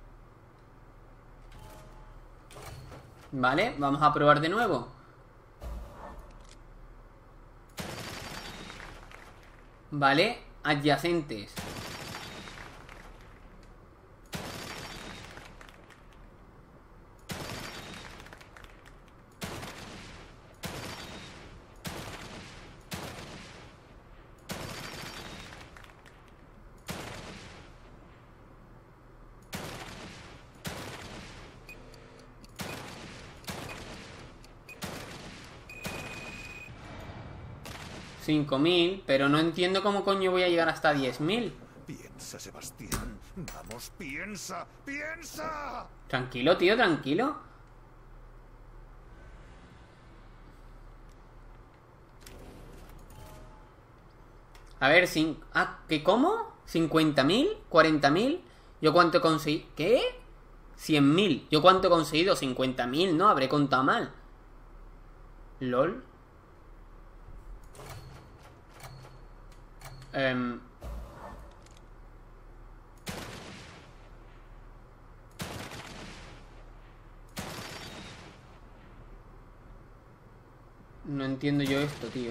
Vale, vamos a probar de nuevo. Vale, adyacentes. $5.000, pero no entiendo cómo coño voy a llegar hasta 10.000. Piensa, Sebastián. Vamos, piensa, piensa. Tranquilo, tío, tranquilo. A ver, ¿qué cómo? ¿50.000? ¿40.000? ¿Yo cuánto he conseguido? ¿Qué? 100.000. ¿Yo cuánto he conseguido? 50.000, ¿no? Habré contado mal. LOL. No entiendo yo esto, tío.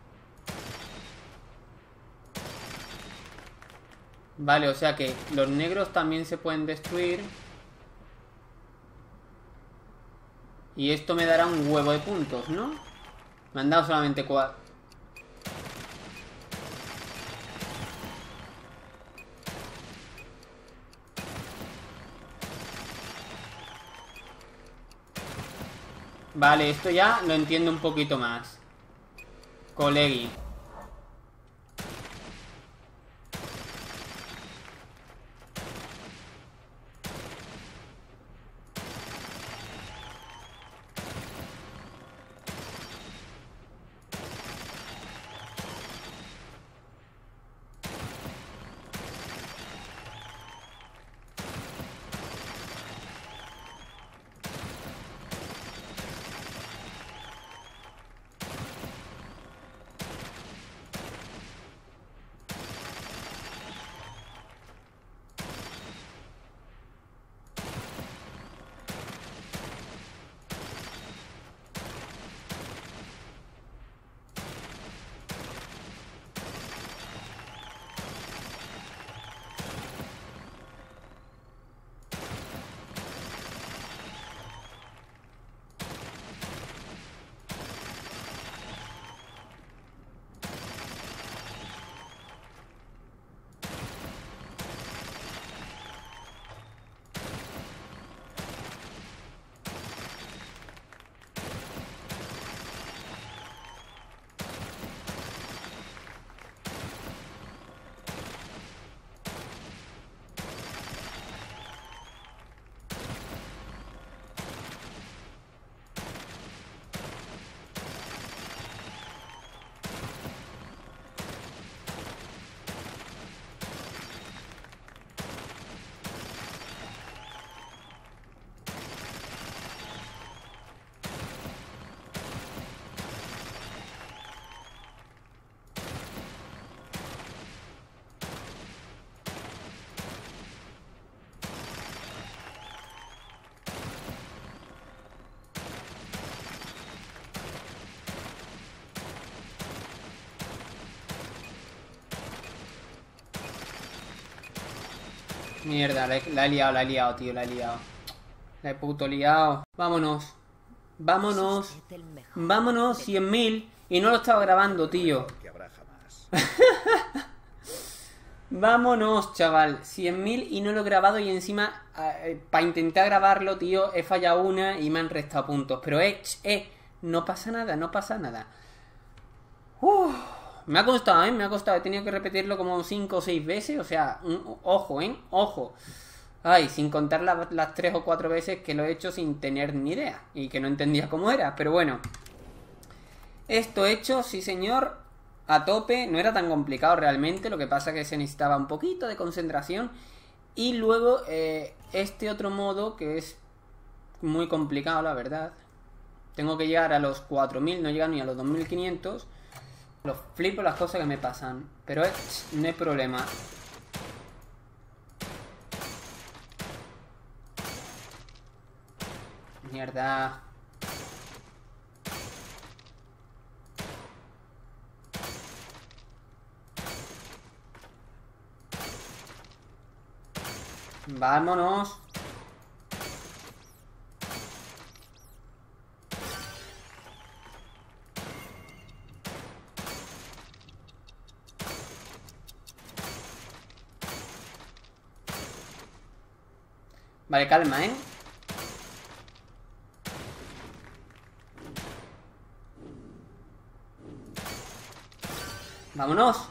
Vale, o sea que los negros también se pueden destruir. Y esto me dará un huevo de puntos, ¿no? Me han dado solamente 4. Vale, esto ya lo entiendo un poquito más. Colegui. Mierda, la he liado, tío, la he liado. La he puto liado. Vámonos. Vámonos. Vámonos, 100.000. Y no lo estaba grabando, tío. Que habrá jamás. Vámonos, chaval. 100.000 y no lo he grabado y encima para intentar grabarlo, tío, he fallado una y me han restado puntos. Pero no pasa nada, no pasa nada. Me ha costado, me ha costado. He tenido que repetirlo como 5 o 6 veces. O sea, ojo, ojo. Ay, sin contar las 3 o 4 veces que lo he hecho sin tener ni idea. Y que no entendía cómo era. Pero bueno. Esto hecho, sí señor. A tope. No era tan complicado realmente. Lo que pasa es que se necesitaba un poquito de concentración. Y luego este otro modo que es muy complicado, la verdad. Tengo que llegar a los 4.000. No llegar ni a los 2.500. Los flipo las cosas que me pasan. Pero no hay problema. Mierda. Vámonos. Vale, calma, ¿eh? Vámonos.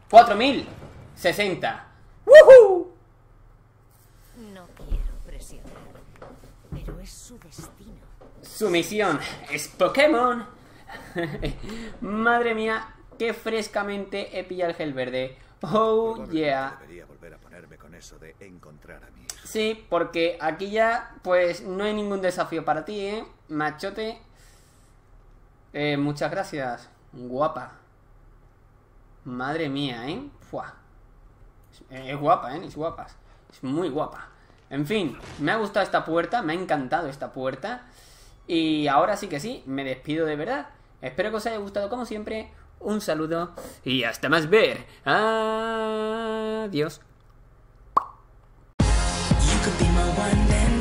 4.060. ¡Woohoo! No quiero presionar, pero es su destino. Su misión es Pokémon. Madre mía, qué frescamente he pillado el gel verde. Oh, yeah. Debería volver a ponerme con eso de encontrar a mi hija. Sí, porque aquí ya, pues, no hay ningún desafío para ti, ¿eh? Machote. Muchas gracias. Guapa. Madre mía, ¿eh? Fua. Es guapa, ¿eh? Es guapa. Es muy guapa. En fin, me ha gustado esta puerta. Me ha encantado esta puerta. Y ahora sí que sí, me despido de verdad. Espero que os haya gustado como siempre. Un saludo y hasta más ver. Adiós. You could be my one man